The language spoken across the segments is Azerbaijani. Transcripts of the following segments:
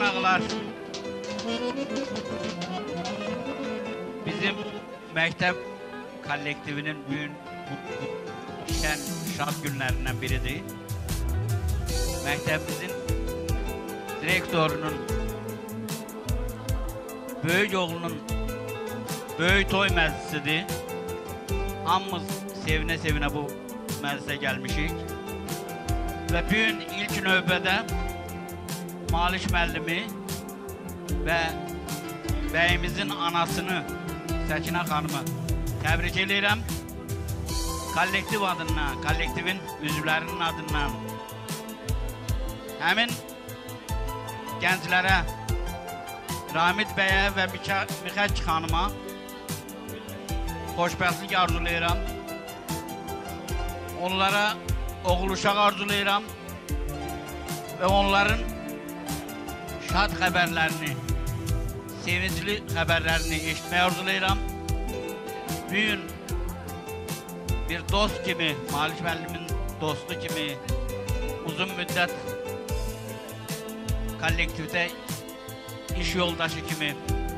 uşaqlar, bizim məktəb kollektivinin bugün şən şad günlərindən biridir. Məktəbimizin direktorunun, böyük oğlunun böyük toy məclisidir. Hamımız sevinə-sevinə bu məclisə gəlmişik. Və bugün ilk növbədə Maliş müəllimi və bəyimizin anasını, Səkinə xanımı təbrik edirəm. Kollektiv adından, kollektivin üzvlərinin adından həmin gənclərə, Ramid bəyə və Mixəç xanıma xoşbəxtlik arzulayıram. Onlara oğul uşaq arzulayıram və onların şad xəbərlərini, sevincli xəbərlərini eşitməyi arzulayıram. Bugün bir dost kimi, Maliş müəllimin dostu kimi, uzun müddət kollektivdə iş yoldaşı kimi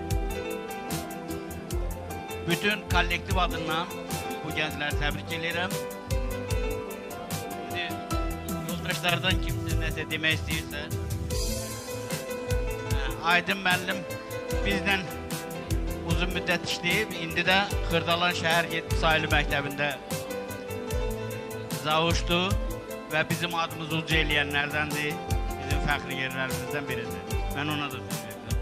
bütün kollektiv adından bu gəncləri təbrik edirəm. Yoldaşlardan kimsə nəsə demək istəyirsə, Aydın müəllim bizlə uzun müddət işləyib, indi də Xırdalan şəhər 7 sayılı məktəbində zavuşdur və bizim adımızı uca eləyənlərdəndir, bizim fəxri yerlərimizdən biridir. Mən ona da söz verirəm.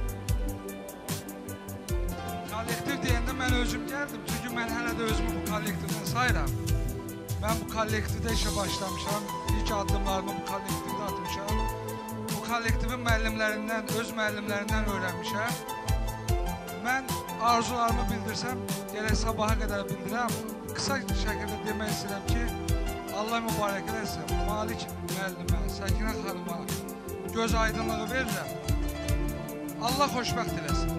Kollektiv deyəndə mən özüm gəldim, çünki mən hələ də özümü bu kollektivdən sayıram. Mən bu kollektivdə işə başlamışam, ilk addımlarımı bu kollektivdə atmışam. Bu kollektivin müəllimlərindən, öz müəllimlərindən öyrənmişəm. Mən arzularımı bildirsəm, gələk sabaha qədər bildirəm. Qısa şəkildə demək istəyirəm ki, Allah mübarək eləsin, Malik müəllimə, Səkinə xanıma göz aydınlığı verirəm. Allah xoşbəxt eləsin.